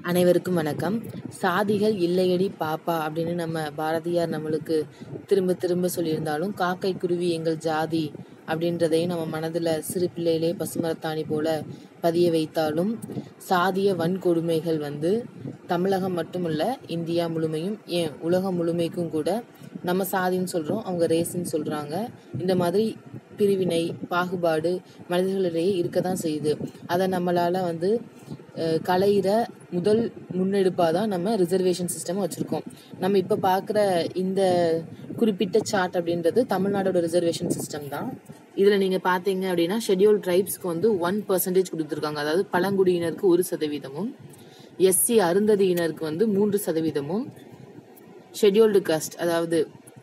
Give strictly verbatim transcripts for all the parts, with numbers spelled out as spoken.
அனைவருக்கும் வணக்கம். சாதிகள் இல்லையடி பாப்பா அப்படின்னு நம்ம பாரதியார் நம்மளுக்கு திரும்ப திரும்ப சொல்லியிருந்தாலும், காக்கை குருவி எங்கள் ஜாதி அப்படின்றதையும் நம்ம மனதில் சிறு பிள்ளையிலே பசுமரத்தாணி போல பதிய வைத்தாலும், சாதிய வன்கொடுமைகள் வந்து தமிழகம் மட்டுமல்ல, இந்தியா முழுமையும், ஏன் உலகம் முழுமைக்கும் கூட நம்ம சாதின்னு சொல்கிறோம், அவங்க ரேஸ்ன்னு சொல்கிறாங்க. இந்த மாதிரி பிரிவினை, பாகுபாடு மனிதர்களிடையே இருக்க தான் செய்யுது. அதை நம்மளால் வந்து கலையிற முதல் முன்னெடுப்பாக தான் நம்ம ரிசர்வேஷன் சிஸ்டம் வச்சுருக்கோம். நம்ம இப்போ பார்க்குற இந்த குறிப்பிட்ட சார்ட் அப்படின்றது தமிழ்நாடோட ரிசர்வேஷன் சிஸ்டம் தான். இதில் நீங்கள் பார்த்தீங்க அப்படின்னா, ஷெட்யூல் ட்ரைப்ஸ்க்கு வந்து ஒன் பர்சன்டேஜ் கொடுத்துருக்காங்க. அதாவது பழங்குடியினருக்கு ஒரு சதவீதமும், எஸ்சி அருந்ததியினருக்கு வந்து மூன்று சதவீதமும், ஷெட்யூல்டு காஸ்ட் அதாவது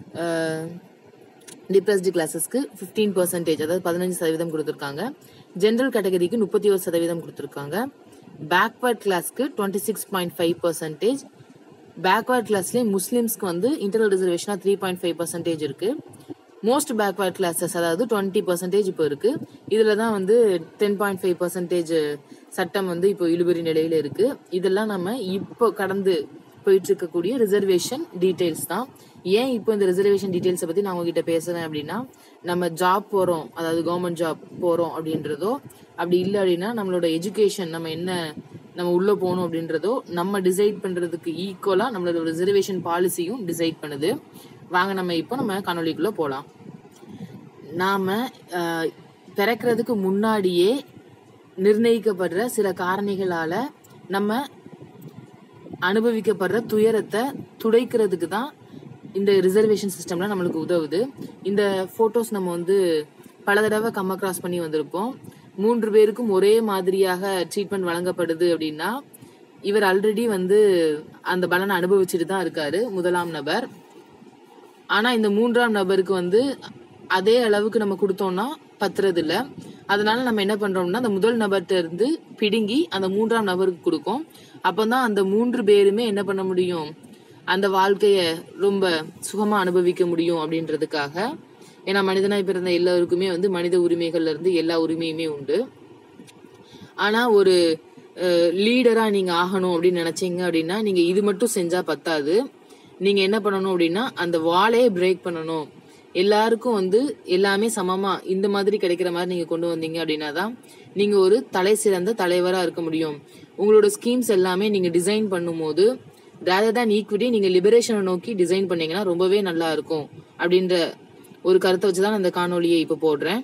டிப்ரெஸ்டு கிளாஸஸ்க்கு ஃபிஃப்டீன் பர்சன்டேஜ் அதாவது பதினஞ்சு சதவீதம் கொடுத்துருக்காங்க. ஜென்ரல் கேட்டகரிக்கு முப்பத்தி ஒரு சதவீதம் கொடுத்துருக்காங்க. பேக்வர்ட் கிளாஸ்க்கு twenty six point five percentage. Backward கிளாஸ்லேயே முஸ்லிம்ஸ்க்கு வந்து இன்டர்னல் ரிசர்வேஷனாக த்ரீ பாயிண்ட் ஃபைவ் பர்சன்டேஜ் இருக்குது. மோஸ்ட் பேக்வர்ட் கிளாஸஸ் அதாவது டுவெண்ட்டி பர்சன்டேஜ் இப்போ இருக்குது. இதில் தான் வந்து டென் பாயிண்ட் ஃபைவ் பர்சன்டேஜ் சட்டம் வந்து இப்போ இழுபறி நிலையில் இருக்குது. இதெல்லாம் நம்ம இப்போ கடந்து போயிட்டு இருக்கக்கூடிய ரிசர்வேஷன் டீட்டெயில்ஸ் தான். ஏன் இப்போ இந்த ரிசர்வேஷன் டீட்டெயில்ஸை பற்றி நான் உங்ககிட்ட பேசுகிறேன் அப்படின்னா, நம்ம ஜாப் போகிறோம், அதாவது கவர்மெண்ட் ஜாப் போகிறோம் அப்படின்றதோ, அப்படி இல்லை அப்படின்னா நம்மளோட எஜுகேஷன் நம்ம என்ன நம்ம உள்ளே போகணும் அப்படின்றதோ நம்ம டிசைட் பண்ணுறதுக்கு ஈக்குவலாக நம்மளோட ரிசர்வேஷன் பாலிசியும் டிசைட் பண்ணுது. வாங்க நம்ம இப்போ நம்ம காணொலிக்குள்ளே போகலாம். நாம் பிறக்கிறதுக்கு முன்னாடியே நிர்ணயிக்கப்படுற சில காரணிகளால் நம்ம அனுபவிக்கப்படுற துயரத்தை துடைக்கிறதுக்கு தான் இந்த ரிசர்வேஷன் சிஸ்டம்ல நம்மளுக்கு உதவுது. இந்த போட்டோஸ் நம்ம வந்து பல தடவை கம்ம கிராஸ் பண்ணி வந்திருப்போம். மூன்று பேருக்கும் ஒரே மாதிரியாக ட்ரீட்மெண்ட் வழங்கப்படுது அப்படின்னா, இவர் ஆல்ரெடி வந்து அந்த பலனை அனுபவிச்சுட்டு தான் இருக்காரு, முதலாம் நபர். ஆனா இந்த மூன்றாம் நபருக்கு வந்து அதே அளவுக்கு நம்ம கொடுத்தோம்னா பத்துறது இல்லை. அதனால நம்ம என்ன பண்றோம்னா, அந்த முதல் நபர்கிட்ட இருந்து பிடுங்கி அந்த மூன்றாம் நபருக்கு கொடுக்கும். அப்பதான் அந்த மூன்று பேருமே என்ன பண்ண முடியும், அந்த வாழ்க்கைய ரொம்ப சுகமா அனுபவிக்க முடியும் அப்படின்றதுக்காக. ஏன்னா மனிதனாய் பிறந்த எல்லாருக்குமே வந்து மனித உரிமைகள்ல இருந்து எல்லா உரிமையுமே உண்டு. ஆனா ஒரு லீடரா நீங்க ஆகணும் அப்படின்னு நினைச்சீங்க அப்படின்னா, நீங்க இது மட்டும் செஞ்சா பத்தாது. நீங்க என்ன பண்ணணும் அப்படின்னா, அந்த வாலே பிரேக் பண்ணணும். எல்லாருக்கும் வந்து எல்லாமே சமமா இந்த மாதிரி கிடைக்கிற மாதிரி நீங்க கொண்டு வந்தீங்க அப்படின்னா தான் நீங்க ஒரு தலை சிறந்த தலைவரா இருக்க முடியும். உங்களோட ஸ்கீம்ஸ் எல்லாமே நீங்க டிசைன் பண்ணும் போது ரேதர் தேன் ஈக்விட்டி நீங்க லிபரேஷனை நோக்கி டிசைன் பண்ணீங்கன்னா ரொம்பவே நல்லா இருக்கும் அப்படின்ற ஒரு கருத்தை வச்சுதான் அந்த காணொலியை இப்ப போடுறேன்.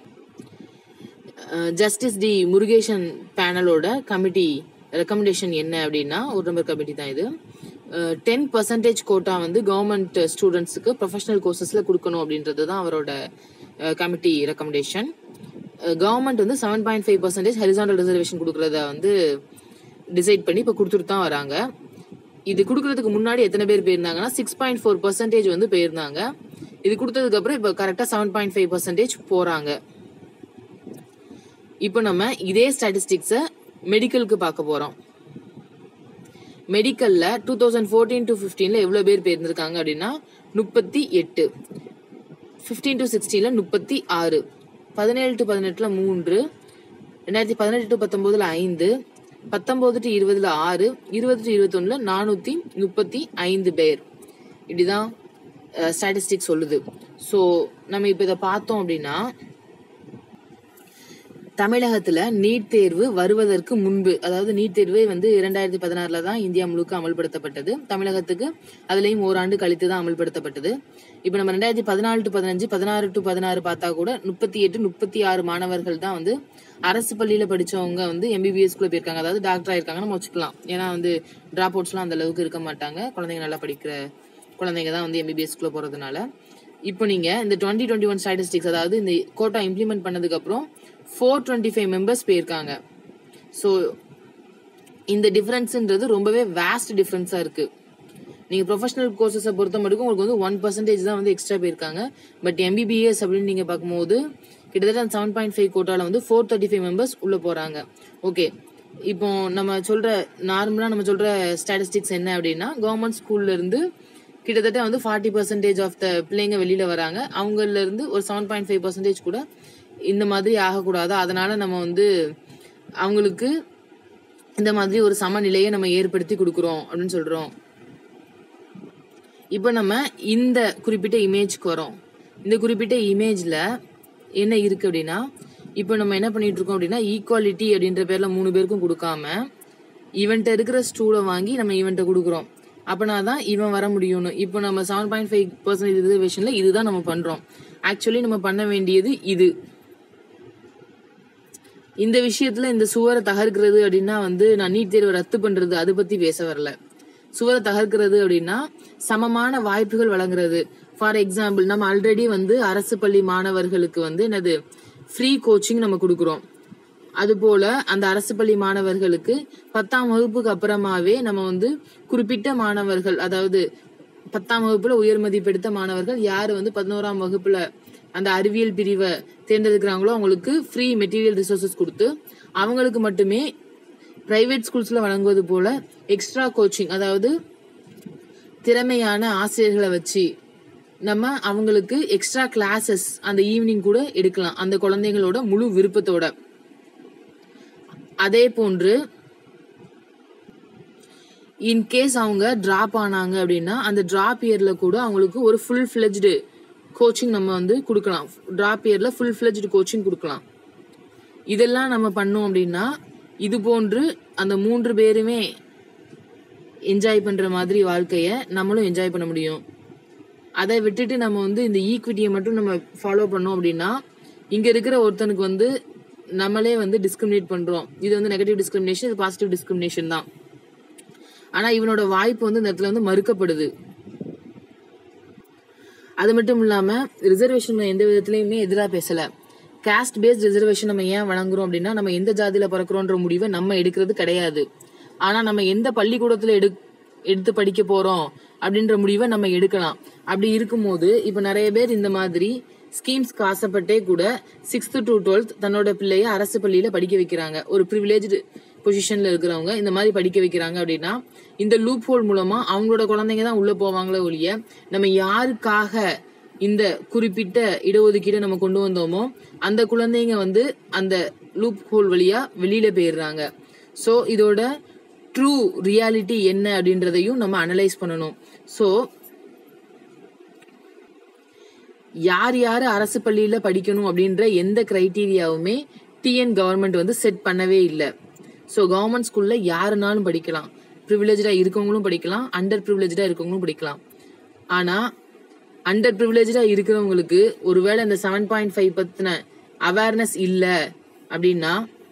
ஜஸ்டிஸ் டி முருகேசன் பேனலோட கமிட்டி ரெக்கமெண்டேஷன் என்ன அப்படின்னா, ஒரு நம்பர் கமிட்டி தான் இது. டென் பர்சன்டேஜ் கோட்டா வந்து கவர்மெண்ட் ஸ்டூடெண்ட்ஸுக்கு ப்ரொஃபஷனல் கோர்சஸ்ல கொடுக்கணும் அப்படின்றது தான் அவரோட கமிட்டி ரெக்கமெண்டேஷன். கவர்மெண்ட் வந்து seven point five percentage horizontal reservation கொடுக்கறத வந்து டிசைட் பண்ணி இப்போ கொடுத்துட்டு தான் வராங்க. இது கொடுக்கறதுக்கு முன்னாடி எத்தனை பேர் போயிருந்தாங்கன்னா, சிக்ஸ் பாயிண்ட் ஃபோர் பர்சன்டேஜ் வந்து போயிருந்தாங்க. இது கொடுத்ததுக்கு அப்புறம் இப்போ கரெக்டா செவன் பாயிண்ட் ஃபைவ் பர்சன்டேஜ் போறாங்க. இப்போ நம்ம இதே ஸ்டாட்டிஸ்டிக்ஸை மெடிக்கலுக்கு பார்க்க போறோம். மெடிக்கல்ல டூ தௌசண்ட் ஃபோர்டீன் டு பிப்டீன்ல எவ்வளவு பேர் போயிருந்திருக்காங்க அப்படின்னா முப்பத்தி எட்டு, பிப்டீன் டு சிக்ஸ்டீன்ல முப்பத்தி ஆறு, பதினேழு டு பதினெட்டுல மூன்று, ரெண்டாயிரத்தி பதினெட்டு டு பத்தொன்பதுல ஐந்து, பத்தொன்பது டு இருபதுல ஆறு, இருபது டு இருபத்தி ஒண்ணுல நானூத்தி முப்பத்தி ஐந்து பேர். இப்படிதான் ஸ்டாட்டிஸ்டிக் சொல்லுது. ஸோ நம்ம இப்ப இதை பார்த்தோம் அப்படின்னா, தமிழகத்துல நீட் தேர்வு வருவதற்கு முன்பு, அதாவது நீட் தேர்வு வந்து இரண்டாயிரத்தி பதினாறுல தான் இந்தியா முழுக்க அமல்படுத்தப்பட்டது. தமிழகத்துக்கு அதுலயும் ஓராண்டு கழித்து தான் அமல்படுத்தப்பட்டது. இப்ப நம்ம ரெண்டாயிரத்தி பதினாலு டு பதினஞ்சு, பதினாறு டு பதினாறு பார்த்தா கூட முப்பத்தி எட்டு முப்பத்தி ஆறு மாணவர்கள் தான் வந்து அரசு பள்ளியில படிச்சவங்க வந்து எம்பிபிஎஸ் குள்ள போயிருக்காங்க, அதாவது டாக்டர் ஆயிருக்காங்க நம்ம வச்சுக்கலாம். ஏன்னா வந்து டிராப் அவுட்ஸ் எல்லாம் அந்த அளவுக்கு இருக்க மாட்டாங்க, குழந்தைங்க நல்லா படிக்கிற குழந்தைங்க தான் வந்து எம்பிபிஎஸ் குள்ள போறதுனால. இப்போ நீங்க இந்த டுவெண்ட்டி டுவெண்ட்டி ஒன் ஸ்டாட்டிஸ்டிக்ஸ், அதாவது இந்த கோட்டா இம்ப்ளிமெண்ட் பண்ணதுக்கு அப்புறம் ஃபோர் டுவெண்ட்டி ஃபைவ் மெம்பர்ஸ் போயிருக்காங்க. ஸோ இந்த டிஃபரன்ஸ்ன்றது ரொம்பவே வேஸ்ட் டிஃபரன்ஸா இருக்கு. நீங்க ப்ரொஃபஷனல் கோர்சஸை பொறுத்த மட்டும் உங்களுக்கு வந்து ஒன் பர்சன்டேஜ் தான் வந்து எக்ஸ்ட்ரா போயிருக்காங்க. பட் எம்பிபிஎஸ் அப்படின்னு நீங்க பார்க்கும்போது கிட்டத்தட்ட செவன் பாயிண்ட் ஃபைவ் கோட்டால வந்து ஃபோர் தேர்ட்டி ஃபைவ் மெம்பர்ஸ் உள்ள போறாங்க. ஓகே, இப்போ நம்ம சொல்ற நார்மலா நம்ம சொல்ற ஸ்டாட்டிஸ்டிக்ஸ் என்ன அப்படின்னா, கவர்மெண்ட் ஸ்கூல்ல இருந்து கிட்டத்தட்ட வந்து ஃபார்ட்டி பர்சன்டேஜ் ஆஃப் த பிள்ளைங்க வெளியில வராங்க. அவங்கள இருந்து ஒரு செவன் பாயிண்ட் ஃபைவ் பர்சன்டேஜ் கூட இந்த மாதிரி ஆகக்கூடாது. அதனால நம்ம வந்து அவங்களுக்கு இந்த மாதிரி ஒரு சமநிலையை நம்ம ஏற்படுத்தி கொடுக்குறோம் அப்படின்னு சொல்றோம். இப்ப நம்ம இந்த குறிப்பிட்ட இமேஜ்க்கு வரோம். இந்த குறிப்பிட்ட இமேஜ்ல என்ன இருக்கு அப்படின்னா, இப்ப நம்ம என்ன பண்ணிட்டு இருக்கோம் அப்படின்னா, ஈக்குவாலிட்டி அப்படின்ற பேர்ல மூணு பேருக்கும் கொடுக்காம இவன்ட்ட இருக்கிற ஸ்டூலை வாங்கி நம்ம இவன்ட்ட கொடுக்குறோம். அப்பனாதான் இவன் வர முடியும்னு. இப்போ நம்ம செவன் பாயிண்ட் ஃபைவ் பர்சன்டேஜ் ரிசர்வேஷன்ல இதுதான் நம்ம பண்றோம். ஆக்சுவலி நம்ம பண்ண வேண்டியது இது. இந்த விஷயத்துல இந்த சுவரை தகர்க்கிறது அப்படின்னா வந்து நான் நீட் தேர்வை ரத்து பண்றது அதை பத்தி பேச வரல. சுவரை தகர்க்கிறது அப்படின்னா சமமான வாய்ப்புகள் வழங்குறது. ஃபார் எக்ஸாம்பிள், நம்ம ஆல்ரெடி வந்து அரசு பள்ளி மாணவர்களுக்கு வந்து என்னது ஃப்ரீ கோச்சிங் நம்ம கொடுக்குறோம். அது போல அந்த அரசு பள்ளி மாணவர்களுக்கு பத்தாம் வகுப்புக்கு அப்புறமாவே நம்ம வந்து குறிப்பிட்ட மாணவர்கள், அதாவது பத்தாம் வகுப்புல உயர் மதிப்பெடுத்த மாணவர்கள் யாரு வந்து பதினோராம் வகுப்புல அந்த அறிவியல் பிரிவை தேர்ந்தெடுக்கிறாங்களோ அவங்களுக்கு ஃப்ரீ மெட்டீரியல் ரிசோர்சஸ் கொடுத்து அவங்களுக்கு மட்டுமே பிரைவேட் ஸ்கூல்ஸ்ல வழங்குவது போல எக்ஸ்ட்ரா கோச்சிங், அதாவது திறமையான ஆசிரியர்களை வச்சு நம்ம அவங்களுக்கு எக்ஸ்ட்ரா கிளாஸஸ் அந்த ஈவினிங் கூட எடுக்கலாம், அந்த குழந்தைங்களோட முழு விருப்பத்தோட. அதே போன்று இன்கேஸ் அவங்க டிராப் ஆனாங்க அப்படின்னா அந்த டிராப் இயர்ல கூட அவங்களுக்கு ஒரு ஃபுல் ஃபிளெஜ்டு கோச்சிங் நம்ம வந்து கொடுக்கலாம். டிராப் இயர்ல ஃபுல் ஃபிளெஜ்டு கோச்சிங் கொடுக்கலாம். இதெல்லாம் நம்ம பண்ணோம் அப்படின்னா இது போன்று அந்த மூன்று பேருமே என்ஜாய் பண்ற மாதிரி வாழ்க்கைய நம்மளும் என்ஜாய் பண்ண முடியும். அதை விட்டுட்டு நம்ம வந்து இந்த ஈக்விட்டியை மட்டும் நம்ம ஃபாலோ பண்ணோம் அப்படின்னா இங்க இருக்கிற ஒருத்தனுக்கு வந்து நம்மளே வந்து டிஸ்கிரிமினேட் பண்றோம். இது வந்து நெகட்டிவ் டிஸ்கிரிமினேஷன், இது பாசிட்டிவ் டிஸ்கிரிமினேஷன் தான். ஆனா இவனோட வாய்ப்பு வந்து இந்த இடத்துல வந்து மறுக்கப்படுது. அது மட்டும் இல்லாம ரிசர்வேஷன் எந்த விதத்திலயுமே எதிராக பேசல. காஸ்ட் பேஸ்ட் ரிசர்வேஷன் நம்ம ஏன் வழங்குறோம் அப்படின்னா நம்ம எந்த ஜாதியில பிறக்கிறோன்ற முடிவை நம்ம எடுக்கிறது கிடையாது. ஆனா நம்ம எந்த பள்ளிக்கூடத்துல எடு எடுத்து படிக்க போறோம் அப்படின்ற முடிவை நம்ம எடுக்கலாம். அப்படி இருக்கும்போது இப்ப நிறைய பேர் இந்த மாதிரி ஸ்கீம்ஸ்க்கு ஆசைப்பட்டே கூட சிக்ஸ்த் டு டுவெல்த் தன்னோட பிள்ளைய அரசு பள்ளியில படிக்க வைக்கிறாங்க. ஒரு ப்ரிவிலேஜ்டு பொசிஷன்ல இருக்கிறவங்க இந்த மாதிரி படிக்க வைக்கிறாங்க அப்படின்னா இந்த லூப் ஹோல் மூலமா அவங்களோட குழந்தைங்க தான் உள்ள போவாங்களே ஒழிய நம்ம யாருக்காக இந்த குறிப்பிட்ட இடஒதுக்கீடை நம்ம கொண்டு வந்தோமோ அந்த குழந்தைங்க வந்து அந்த லூப் ஹோல் வழியா வெளியில போயிடுறாங்க. ஸோ இதோட ட்ரூ ரியாலிட்டி என்ன அப்படின்றதையும் நம்ம அனலைஸ் பண்ணணும். ஸோ யார் யாரு அரசு பள்ளியில படிக்கணும் அப்படின்ற எந்த கிரைட்டீரியாவுமே டிஎன் கவர்மெண்ட் வந்து செட் பண்ணவே இல்லை. ஸோ கவர்மெண்ட் ஸ்கூல்ல யாருனாலும் படிக்கலாம். ப்ரிவிலேஜா இருக்கவங்களும் படிக்கலாம், அண்டர் ப்ரிவிலேஜா இருக்கவங்களும் படிக்கலாம். ஆனா அண்டர் ப்ரிவிலேஜா இருக்கிறவங்களுக்கு ஒருவேளை இந்த செவன் பாயிண்ட் ஃபைவ் பத்தின அவேர்னஸ் இல்லை அப்படின்னா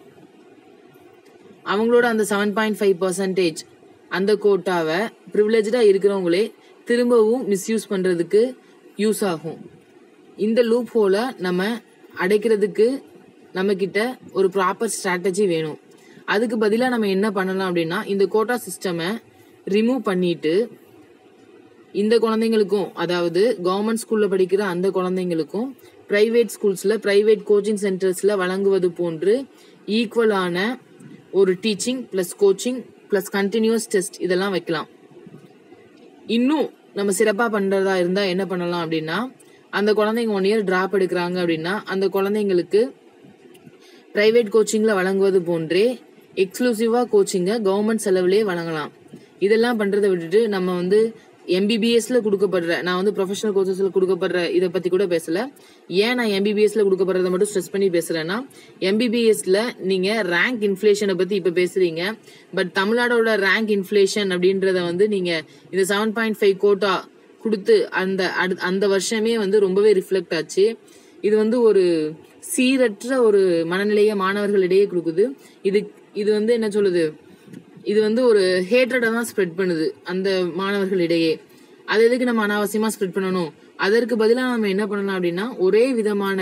அவங்களோட அந்த செவன் பாயிண்ட் ஃபைவ் பர்சன்டேஜ் அந்த கோட்டாவை ப்ரிவிலேஜா இருக்கிறவங்களே திரும்பவும் மிஸ்யூஸ் பண்றதுக்கு யூஸ் ஆகும். இந்த லூப் ஹோலை நம்ம அடைக்கிறதுக்கு நம்ம கிட்ட ஒரு ப்ராப்பர் ஸ்ட்ராட்டஜி வேணும். அதுக்கு பதிலாக நம்ம என்ன பண்ணலாம் அப்படின்னா இந்த கோட்டா சிஸ்டமை ரிமூவ் பண்ணிட்டு இந்த குழந்தைங்களுக்கும், அதாவது கவர்மெண்ட் ஸ்கூல்ல படிக்கிற அந்த குழந்தைங்களுக்கும் பிரைவேட் ஸ்கூல்ஸ்ல பிரைவேட் கோச்சிங் சென்டர்ஸ்ல வழங்குவது போன்று ஈக்குவலான ஒரு teaching plus coaching plus continuous test இதெல்லாம் வைக்கலாம். இன்னும் நம்ம சிறப்பா பண்றதா இருந்தா என்ன பண்ணலாம் அப்படின்னா அந்த குழந்தைங்க ஒன் இயர் டிராப் எடுக்கிறாங்க அப்படின்னா அந்த குழந்தைங்களுக்கு பிரைவேட் கோச்சிங்ல வழங்குவது போன்றே எக்ஸ்க்ளூசிவா கோச்சிங்கை கவர்மெண்ட் செலவுலேயே வழங்கலாம். இதெல்லாம் பண்றதை விட்டுட்டு நம்ம வந்து எம்பிபிஎஸ்ல கொடுக்கப்படுற, நான் வந்து ப்ரொஃபஷனல் கோர்சஸ்ல கொடுக்கப்படுற இதை பத்தி கூட பேசல. ஏன் நான் எம்பிபிஎஸ்ல கொடுக்கப்படுறத மட்டும் ஸ்ட்ரெஸ் பண்ணி பேசுறேன்னா எம்பிபிஎஸ்ல நீங்க ரேங்க் இன்ஃபிளேஷனை பத்தி இப்ப பேசுறீங்க. பட் தமிழ்நாடோட ரேங்க் இன்ஃபிளேஷன் அப்படின்றத வந்து நீங்க இந்த செவன் பாயிண்ட் ஃபைவ் கோட்டா கொடுத்து அந்த அந்த வருஷமே வந்து ரொம்பவே ரிஃப்ளெக்ட் ஆச்சு. இது வந்து ஒரு சீரற்ற ஒரு மனநிலையை மாணவர்களிடையே கொடுக்குது. இது இது வந்து என்ன சொல்லுது, இது வந்து ஒரு ஹேட்ரடா தான் ஸ்ப்ரெட் பண்ணுது அந்த மாணவர்களிடையே. அது எதுக்கு நம்ம அனாவசியமா ஸ்ப்ரெட் பண்ணணும்? அதற்கு பதிலாக நம்ம என்ன பண்ணலாம் அப்படின்னா ஒரே விதமான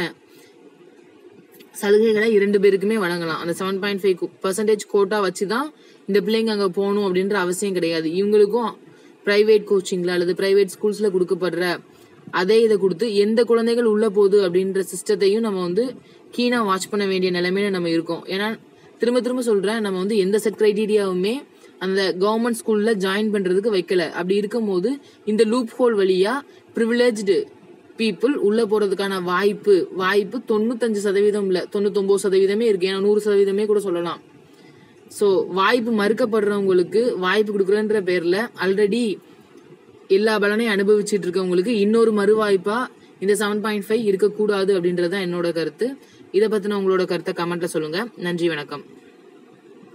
சலுகைகளை இரண்டு பேருக்குமே வழங்கலாம். அந்த seven point five percentage quota வச்சுதான் இந்த பிள்ளைங்க அங்க போகணும் அப்படின்ற அவசியம் கிடையாது. இவங்களுக்கும் பிரைவேட் கோச்சிங்ல அல்லது பிரைவேட் ஸ்கூல்ஸ்ல கொடுக்கப்படுற அதே இதை கொடுத்து எந்த குழந்தைகள் உள்ள போகுது அப்படின்ற சிஸ்டத்தையும் நம்ம வந்து கீனா வாட்ச் பண்ண வேண்டிய நிலைமையில நம்ம இருக்கோம். ஏன்னா திரும்ப திரும்ப சொல்றேன், நம்ம வந்து எந்த செட் கிரைட்டீரியாவுமே அந்த கவர்மெண்ட் ஸ்கூல்ல ஜாயின் பண்றதுக்கு வைக்கல. அப்படி இருக்கும் போது இந்த லூப் ஹோல் வழியா ப்ரிவிலேஜ்டு பீப்புள் உள்ள போறதுக்கான வாய்ப்பு வாய்ப்பு தொண்ணூத்தஞ்சு சதவீதம் இல்ல தொண்ணூத்தி ஒன்பது சதவீதமே இருக்கு. ஏன்னா நூறு சதவீதமே கூட சொல்லலாம். ஸோ வாய்ப்பு மறுக்கப்படுறவங்களுக்கு வாய்ப்பு கொடுக்குறன்ற பேர்ல ஆல்ரெடி எல்லா பலனையும் அனுபவிச்சுட்டு இருக்கவங்களுக்கு இன்னொரு மறுவாய்ப்பா இந்த செவன் பாயிண்ட் ஃபைவ் இருக்கக்கூடாது அப்படின்றதுதான் என்னோட கருத்து. இதை பத்தின உங்களோட கருத்தை கமெண்ட்ல சொல்லுங்க. நன்றி, வணக்கம்.